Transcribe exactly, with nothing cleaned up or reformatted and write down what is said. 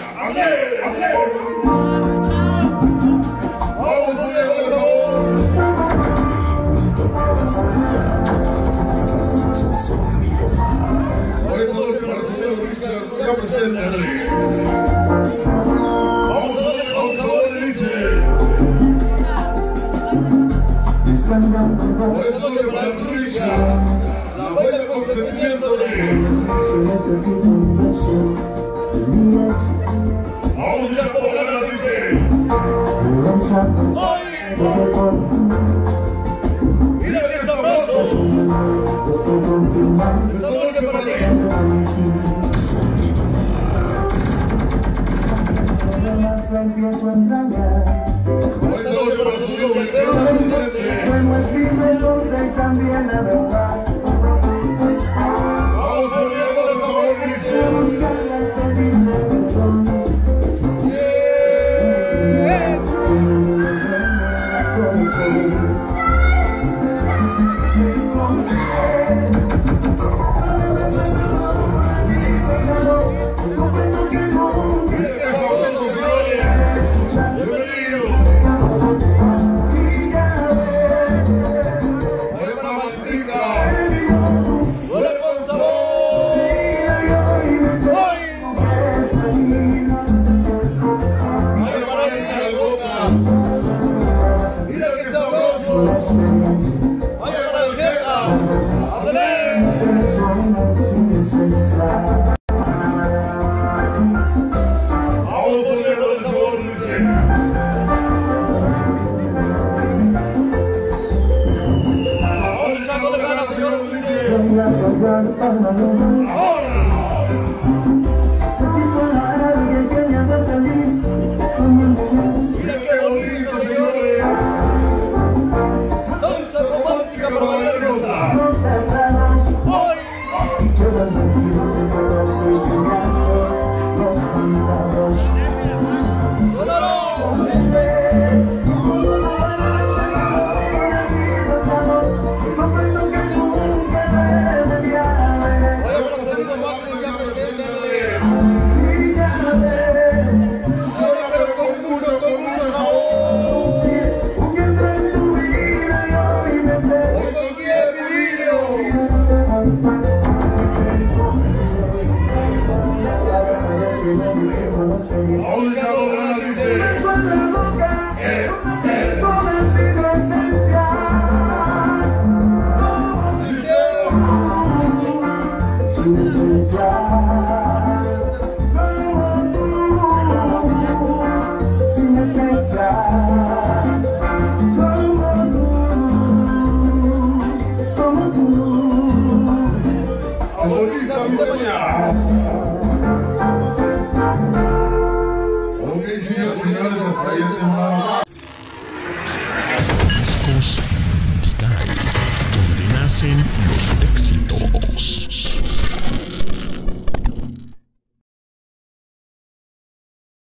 ¡Amén! ¡Vamos, poniendo el sabor! Hoy esta noche para el señor Richard, acá preséntale. Vamos a ver, vamos a ver, dice. Hoy esta noche para el Richard, la bella consentimiento de. Vamos echando ganas, dice. ¡Ay! ¡Mira que sabroso! Esta noche para ti. Empiezo a extrañar. Hoy esta noche para su hijo Beltrán Vicente. Bueno, escribe donde también la verdad. Vamos poniendo el sabor, dice. Discos T I C A I, donde nacen los éxitos.